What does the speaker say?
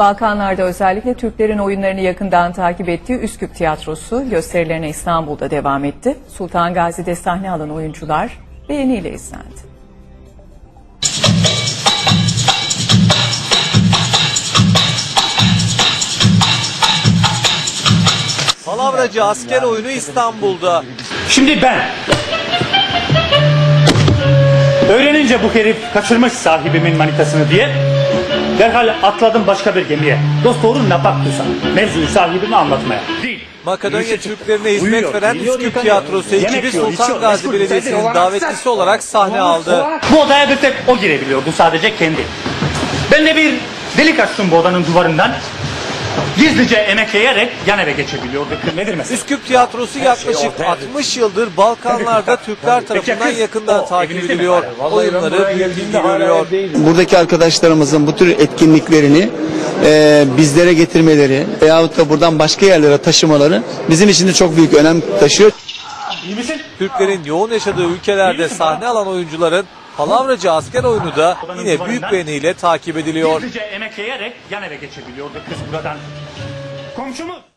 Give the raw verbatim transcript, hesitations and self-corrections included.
Balkanlarda özellikle Türklerin oyunlarını yakından takip ettiği Üsküp Tiyatrosu gösterilerine İstanbul'da devam etti. Sultan Gazi'de sahne alan oyuncular beğeniyle izlendi. Palavracı asker oyunu İstanbul'da. Şimdi ben öğrenince bu herif kaçırmış sahibimin manitasını diye derhal atladım başka bir gemiye. Dost doğru ne baktıysa mevzuyu sahibime anlatmaya. Değil. Makedonya Türklerine hizmet veren Üsküp Tiyatrosu ekibi Sultan Gazi Belediyesi'nin davetlisi olarak sahne aldı. Bu odaya bir tek o girebiliyordu, sadece kendi. Ben de bir delik açtım bu odanın duvarından. Gizlice emekleyerek yan eve geçebiliyordu. Nedir mesela? Üsküp Tiyatrosu yaklaşık altmış yıldır Balkanlarda Türkler tarafından yakından takip ediliyor. Oyunları büyük ilgi görüyor. Buradaki arkadaşlarımızın bu tür etkinliklerini e, bizlere getirmeleri veyahut da buradan başka yerlere taşımaları bizim için de çok büyük önem taşıyor. İyi misin? Türklerin yoğun yaşadığı ülkelerde sahne alan oyuncuların Palavracı asker oyunu da yine büyük beğeniyle takip ediliyor. Gizlice emekleyerek yan eve geçebiliyordu kız buradan. Komşumuz.